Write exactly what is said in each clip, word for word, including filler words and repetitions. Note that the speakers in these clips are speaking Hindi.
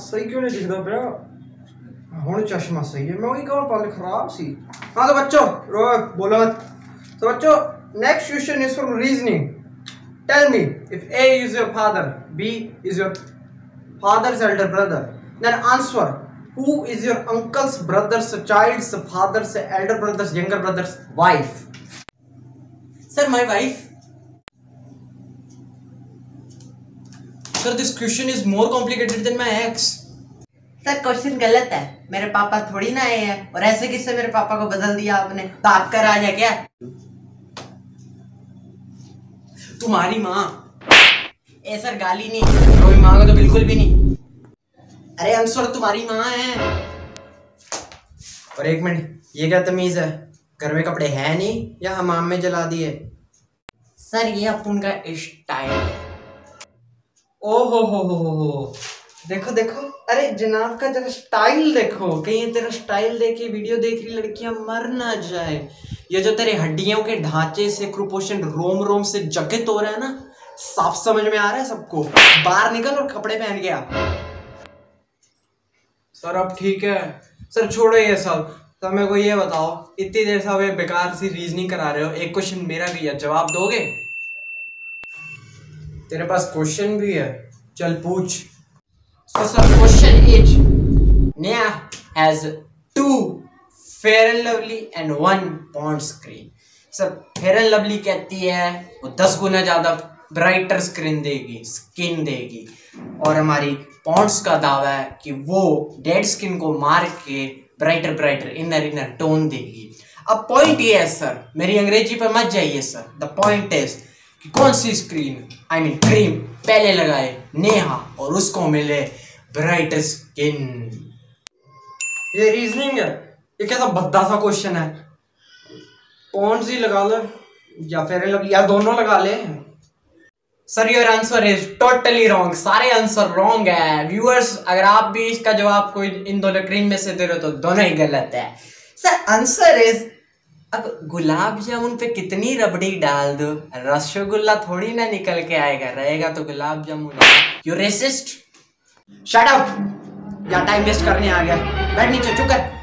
सही क्यों नहीं दिखता पिया? हुण चश्मा सही है, मैं वही कहूँ पहले खराब सी। हाँ तो बच्चों रो बोलो मत। तो बच्चों next question is from reasoning. Tell me if A is your father, B is your father's elder brother, then answer who is your uncle's brother's child's father's elder brother's younger brother's wife? Sir, my wife. Sir, this question is more complicated than my ex. Sir question गलत है, मेरे पापा थोड़ी ना आए हैं। और ऐसे किससे मेरे पापा को बदल दिया आपने? तो आपका राज है क्या? तुम्हारी माँ। ए सर गाली नहीं, कोई माँ को तो बिल्कुल भी नहीं। अरे आंसर तुम्हारी माँ है। और एक मिनट, ये क्या तमीज है? घर में कपड़े हैं नहीं या हमाम में जला दिए? सर ये अपन का स्टाइल। ओ हो हो हो हो देखो देखो, अरे जनाब का जरा स्टाइल देखो, कहीं तेरा स्टाइल देख के वीडियो देख रही लड़कियां मर ना जाए। ये जो तेरे हड्डियों के ढांचे से कुपोषण रोम रोम से जगित हो रहा है ना, साफ समझ में आ रहा है सबको। बाहर निकल और कपड़े पहन के आ। सर अब ठीक है सर, छोड़ो ये सब। तो मेरे को ये बताओ, इतनी देर से बेकार सी रीजनिंग करा रहे हो, एक क्वेश्चन मेरा भी है, जवाब दोगे? तेरे पास क्वेश्चन भी है, चल पूछ। So sir, question is, Neha has two Fair and Lovely and one Pond's screen. Sir Fair and Lovely कहती है वो दस गुना ज्यादा ब्राइटर स्क्रीन देगी, स्किन देगी, और हमारी पॉन्ड्स का दावा है कि वो डेड स्किन को मार के brighter brighter inner inner tone देगी। अब पॉइंट ये है सर, मेरी अंग्रेजी पर मत जाइए सर। द पॉइंट इज कि कौन सी स्क्रीन आई मीन क्रीम पहले लगाए नेहा और उसको मिले ब्राइटर स्किन। ये रीजनिंग है, ये कैसा भद्दा सा क्वेश्चन है? कौन सी लगा लो या फेयर एंड लवली या दोनों लगा ले। Sir your answer is totally wrong, सारे आंसर रॉन्ग है। व्यूअर्स अगर आप भी इसका जवाब कोई इन दोनों क्रीम में से दे रहे हो तो दोनों ही गलत है। सर आंसर इज, अब गुलाब जामुन पे कितनी रबड़ी डाल दो, रसगुल्ला थोड़ी ना निकल के आएगा, रहेगा तो gulab jamun. You racist, shut up, या टाइम वेस्ट करने आ गया, बैठ नीचे, चुप कर।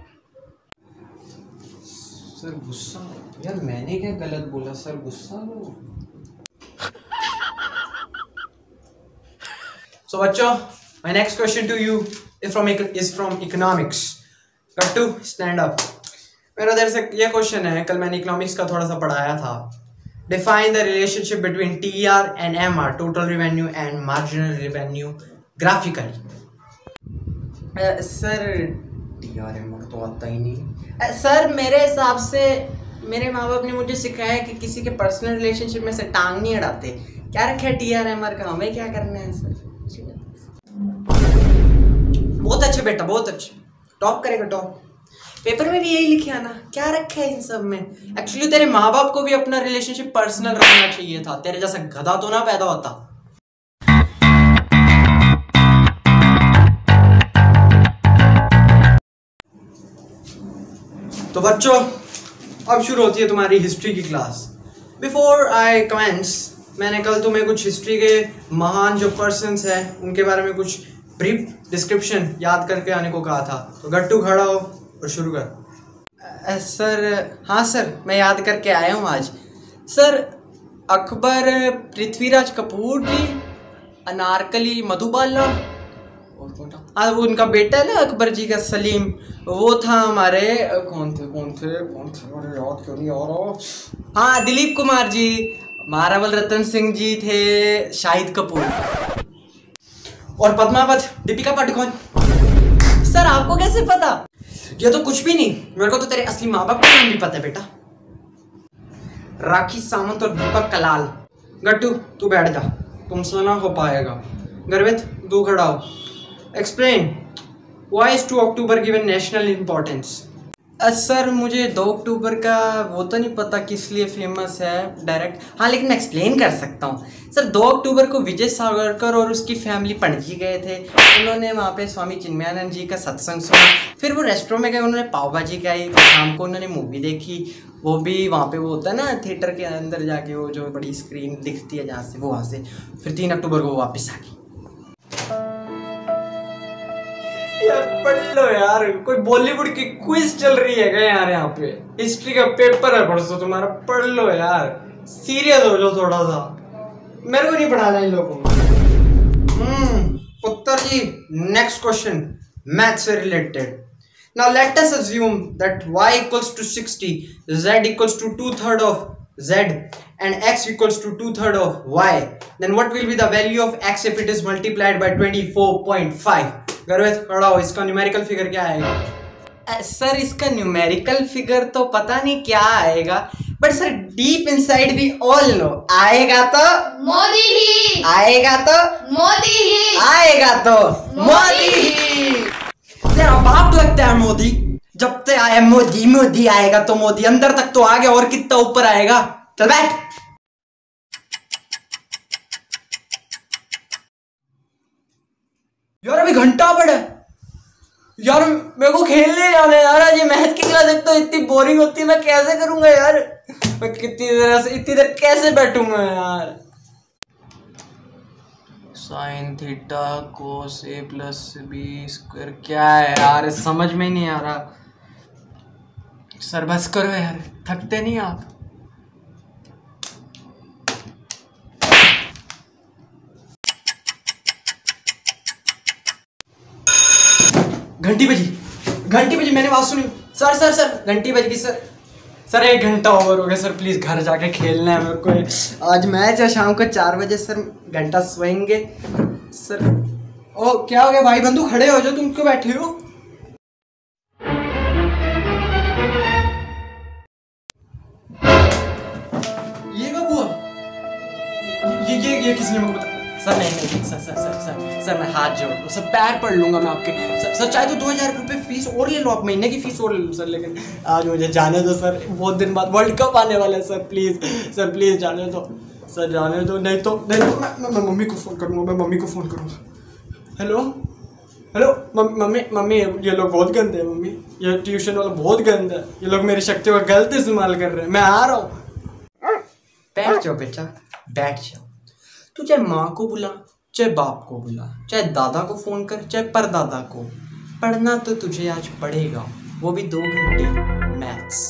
सर गुस्सा यार, मैंने क्या गलत बोला सर? गुस्सा लो। सो बच्चों, my next question to you is from is from economics. Gattu stand up. मेरा देर से ये क्वेश्चन है, कल मैंने इकोनॉमिक्स का थोड़ा सा पढ़ाया था। Define the relationship between T R and M R, total revenue and marginal revenue, graphically. Sir T R M R तो आता ही नहीं। सर मेरे हिसाब से मेरे माँ बाप ने मुझे सिखाया कि किसी के पर्सनल रिलेशनशिप में से टांग नहीं अड़ाते। क्या रखा है टी आर एम आर का, हमें क्या करना है सर? बहुत अच्छे बेटा, बहुत अच्छे, टॉप करेगा टॉप। पेपर में भी यही लिखे आना, क्या रखा है इन सब में? एक्चुअली तेरे माँ बाप को भी अपना रिलेशनशिप पर्सनल रखना चाहिए था, तेरे जैसा गधा तो ना पैदा होता। तो बच्चों अब शुरू होती है तुम्हारी हिस्ट्री की क्लास। बिफोर आई कमेंट्स, मैंने कल तुम्हें कुछ हिस्ट्री के महान जो पर्सन्स हैं उनके बारे में कुछ ब्रीफ डिस्क्रिप्शन याद करके आने को कहा था। तो गट्टू खड़ा हो और शुरू कर। सर हाँ सर, मैं याद करके आया हूँ आज। सर अकबर, पृथ्वीराज कपूर जी, अनारकली मधुबाला, हाँ वो उनका बेटा है ना अकबर जी का, सलीम, वो था हमारे, कौन थे कौन थे कौन थे अरे याद क्यों नहीं आ रहा। हाँ दिलीप कुमार जी, महारावल रतन सिंह जी थे, शाहिद कपूर और पद्मावत दीपिका पादुकोण। सर आपको कैसे पता? ये तो कुछ भी नहीं, मेरे को तो तेरे असली माँ बाप का नाम भी पता है बेटा, राखी सावंत और दीपक कलाल। गट्टू तू बैठ जा, तुमसे ना हो पाएगा। गर्वित तू खड़ा हो। Explain why is two October given national importance. Sir मुझे दो अक्टूबर का वो तो नहीं पता किस लिए फेमस है डायरेक्ट, हाँ लेकिन मैं एक्सप्लेन कर सकता हूँ। सर दो अक्टूबर को विजय सावरकर और उसकी फैमिली पणजी गए थे। उन्होंने वहाँ पे स्वामी चिन्मयानंद जी का सत्संग सुना, फिर वो रेस्टोरेंट में गए, उन्होंने पाव भाजी खाई, फिर शाम को उन्होंने मूवी देखी। वो भी वहाँ पे वो होता है ना थिएटर के अंदर जाके, वो जो बड़ी स्क्रीन दिखती है जहाँ से, वो वहाँ से फिर तीन अक्टूबर को वो वापस आ गई। पढ़ लो यार, कोई बॉलीवुड की क्विज चल रही है क्या यार? यहाँ पे हिस्ट्री का पेपर है परसों तुम्हारा, पढ़ लो यार, सीरियस हो जाओ थोड़ा सा, मेरे को नहीं पढ़ाना इन लोगों को। हम्म पुत्र जी, नेक्स्ट क्वेश्चन मैथ से related. Now let us assume that y equals to sixty, z equals to two third of z and x equals to two third of y, then what will be the value of x if it is multiplied by twenty-four point five? गर्वित खड़ा हो, इसका न्यूमेरिकल फिगर क्या आएगा? सर इसका न्यूमेरिकल फिगर तो पता नहीं क्या आएगा, but sir deep inside we all know आएगा तो मोदी ही, आएगा तो मोदी ही, आएगा तो मोदी ही। तेरा बाप लगता है मोदी, जब तक आया मोदी मोदी आएगा तो मोदी, अंदर तक तो आ गया, और कितना ऊपर आएगा? चल बैठ। यार अभी घंटा पड़ा यार, मेरे को खेलने जाना है यार, आज ये मैथ की क्लास एक तो इतनी बोरिंग होती है, मैं कैसे करूंगा यार? मैं कितनी देर से इतनी देर कैसे बैठूंगा यार? Sine theta cos A plus B square क्या है यार, समझ में नहीं आ रहा। सर बस करो यार, थकते नहीं आप? घंटी बजी, घंटी बजी, मैंने बात सुनी। सर सर सर घंटी बज गई सर। सर एक घंटा ओवर हो गया सर, प्लीज घर जाके खेलना है मेरे को, आज मैच है शाम को चार बजे सर, घंटा सोएंगे सर। ओ क्या हो गया भाई बंधु, खड़े हो जाओ, तुम क्यों बैठे हो? ये कब हुआ? ये ये ये किसने मेरे को बताया? सर नहीं नहीं sir sir sir sir sir मैं हाथ जोड़ दूँ सर, पैर पढ़ लूंगा मैं आपके। सर, सर चाहे तो दो हजार रुपये फीस और ले लो आप, महीने की फीस और ले लो सर, लेकिन आज मुझे जाने दो सर, बहुत दिन बाद वर्ल्ड कप आने वाला है सर, प्लीज़ सर प्लीज़ जाने दो सर, जाने दो, नहीं तो नहीं तो मैं, मैं, मैं मम्मी को फ़ोन करूँगा, मैं मम्मी को फ़ोन करूँगा। हेलो हेलो मम्मी मम्मी ये लोग बहुत गंदे हैं मम्मी, ये ट्यूशन वाला बहुत गंदा है, ये लोग मेरी शक्तियों का गलत इस्तेमाल कर रहे हैं, मैं आ रहा हूँ। बैठ जाओ बेटा, बैठ जाओ। तू चाहे माँ को बुला, चाहे बाप को बुला, चाहे दादा को फ़ोन कर, चाहे परदादा को, पढ़ना तो तुझे आज पड़ेगा, वो भी दो घंटे मैथ्स।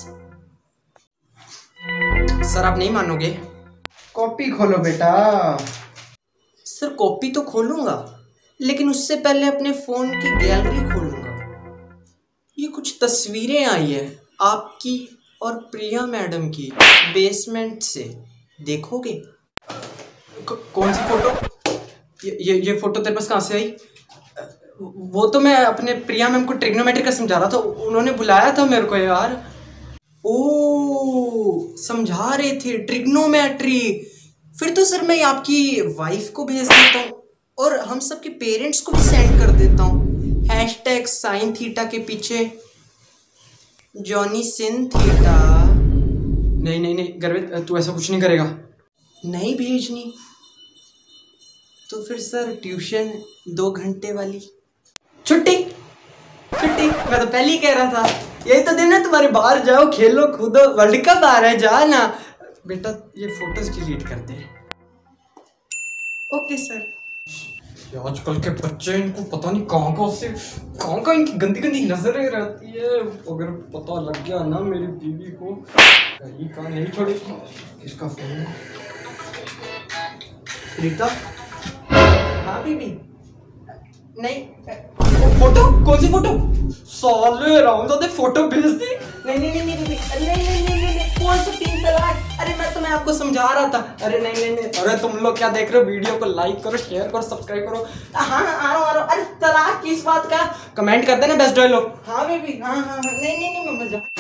सर आप नहीं मानोगे, कॉपी खोलो बेटा। सर कॉपी तो खोलूंगा, लेकिन उससे पहले अपने फ़ोन की गैलरी खोलूंगा। ये कुछ तस्वीरें आई है आपकी और प्रिया मैडम की बेसमेंट से, देखोगे? कौन सी फोटो? ये ये ये फोटो तेरे पास कहाँ से आई? वो तो मैं अपने प्रिया मैम को ट्रिग्नोमेट्री का समझा रहा था, उन्होंने बुलाया था मेरे को यार। ओ समझा रहे थे ट्रिग्नोमेट्री, फिर तो सर मैं आपकी वाइफ को भेज देता हूँ और हम सब के पेरेंट्स को भी सेंड कर देता हूँ। हैशटैग साइन थीटा के पीछे जॉनी सिन थीटा। नहीं नहीं नहीं गर्वित, तू ऐसा कुछ नहीं करेगा। नहीं भेजनी तो फिर सर ट्यूशन दो घंटे वाली छुट्टी छुट्टी। मैं तो पहले ही कह रहा था, यही तो दिन है तुम्हारे, बाहर जाओ खेलो कूदो, वर्ल्ड कप आ रहा है, जा ना बेटा। ये फोटोज डिलीट कर दे। Okay sir. आजकल के बच्चे, इनको पता नहीं कहाँ कहाँ से कहाँ कहाँ इनकी गंदी गंदी नजरें रहती है, अगर पता लग गया ना मेरी बीवी को, कहीं कहाँ नहीं छोड़ेगी। इसका फोन रीता। हाँ बीबी। नहीं फोटो, कौन सी फोटो? साले रामजादे फोटो भेज दी। नहीं नहीं नहीं नहीं नहीं नहीं नहीं नहीं नहीं कौन सा तीन तलाक? अरे मैं तो मैं आपको समझा रहा था। अरे नहीं नहीं नहीं, अरे तुम लोग क्या देख रहे हो? वीडियो को लाइक करो, शेयर करो, सब्सक्राइब करो। हाँ आ रहा आ रहा। अरे तलाक किस बात का? कमेंट कर देना बेस्ट डॉय लोग। हाँ बेबी, हाँ हाँ हाँ। नहीं नहीं नहीं मजा